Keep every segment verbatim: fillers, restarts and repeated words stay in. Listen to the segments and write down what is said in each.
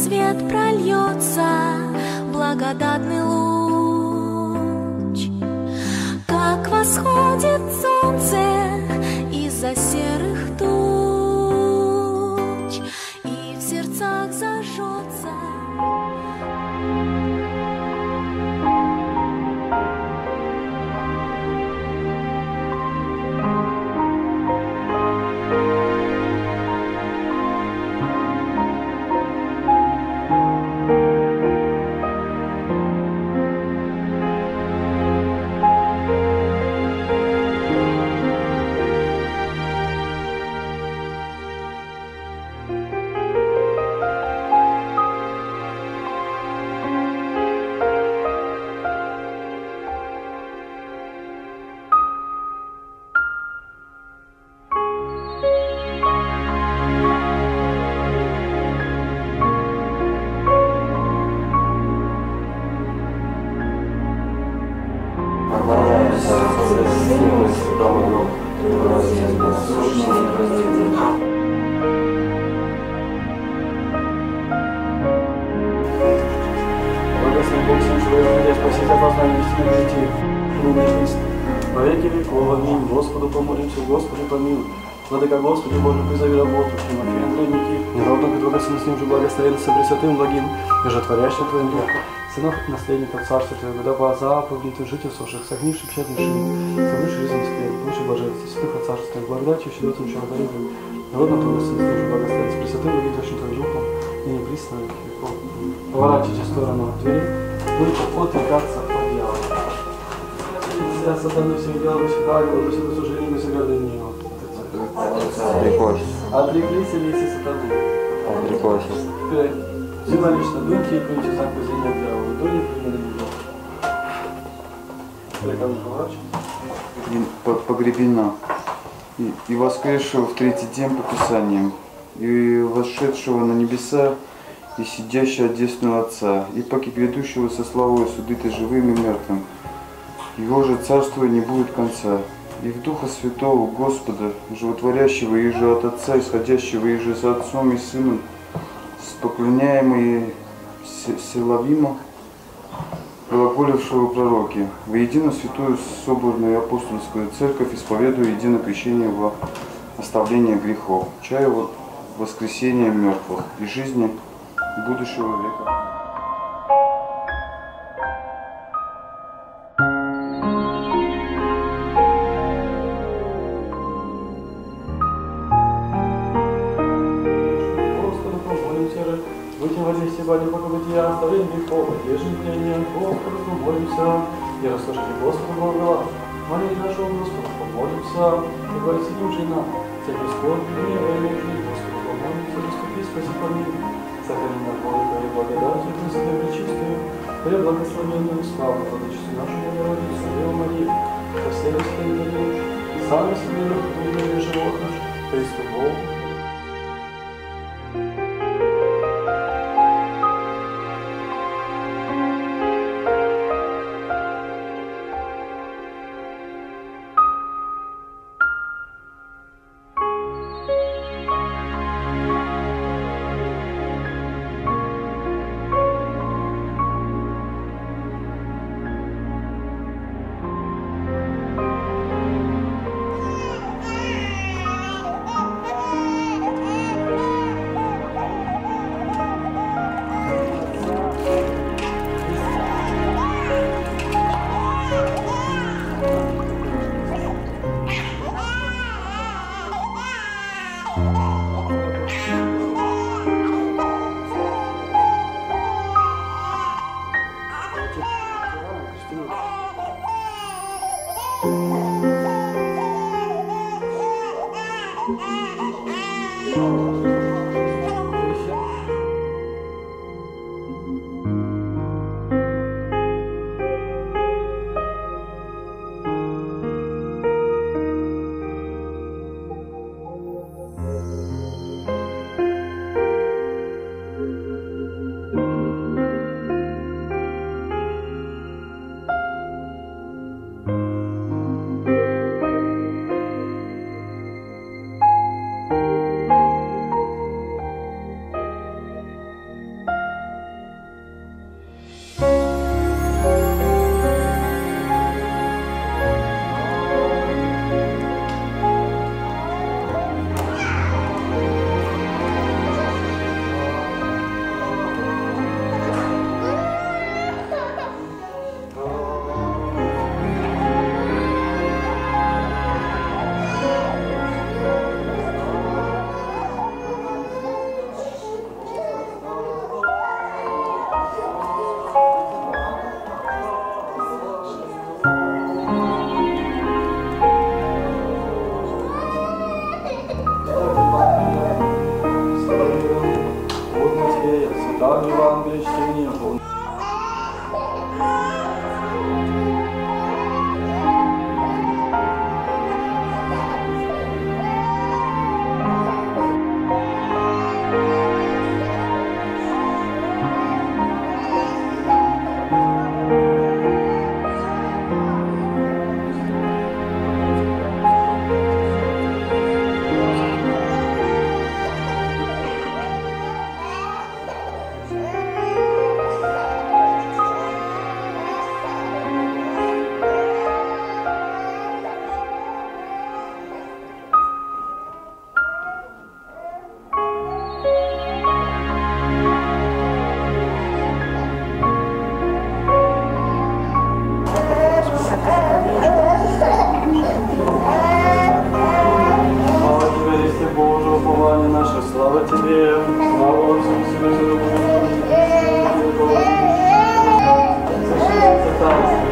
свет прольется, благодатный луч, как восходит солнце из-за серых туч, и в сердцах зажжется. Во веки веков, аминь. Господу помолимся, Господи помилуй. Владыка Господи, Боже, призови работу, Тимофей, Андрей, Никит, народном предвогосим с ним же благословен со Пресвятым благим, и животворящим Твоим Духом, сынов наследников Царства Твоего, дабы заповеди Твоих жить усопших, согнивших печать души, совыше жизнь скверь, лучше божественности, святых от Царства Твоего, благодатью, щедротом человеколюбием, народном предвогосим с ним же благословен со Пресвятым благим Твоим Духом, и не присно на веки веков. Поворачивайте в сторону двери, только отвлекаться от дьявола. Я сатану всем делом всегда, и кладу себе служение без гордыни. Отрекошься. Отреклись или если сатаны? Отрекошься. Теперь символично дуньте и пнете знак воззрения дьявола. То не приняли его. Рекам поворачивай. Погребена. И, и воскресшего в третий день по Писаниям, и восшедшего на небеса, и сидящего от десную Отца, и паки ведущего со славой судить и живым и мертвым. Его же царства не будет конца. И в Духа Святого Господа, животворящего и же от Отца, исходящего и же с Отцом и Сыном, споклоняемые Селавима, глаголившего пророки, воедино святую соборную и апостольскую церковь исповедую единое крещение во оставление грехов, чаю воскресения мертвых и жизни будущего века. Вознести Бани Бога-бытия, оставление грехов, одежды тления, Господу помолимся, и расслышите Господу Бога, молитву нашего Господу помолимся, и воссидим жена, церковь скорби, гнева и нужды, Господу помолимся, заступи, спаси, помилуй, сохрани на Бога Твою благодатью, Пресвятую Пречистую, преблагословенную славу, Владычицу нашу Богородицу, Деву Марию, со всеми святыми, сами себе и животных, Христу Богу. искренне. Слава Тебе, слава Отцу, Сыну и Святому Духу, совершается таинство.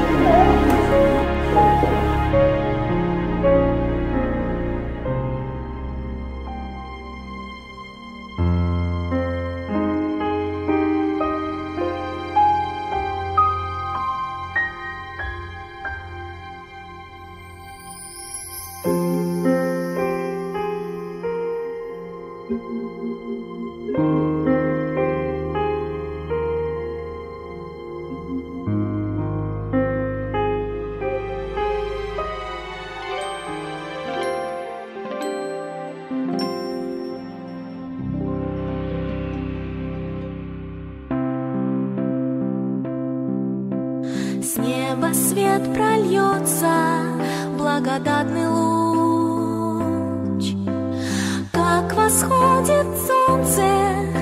С неба свет прольется, благодатный луч, как восходит солнце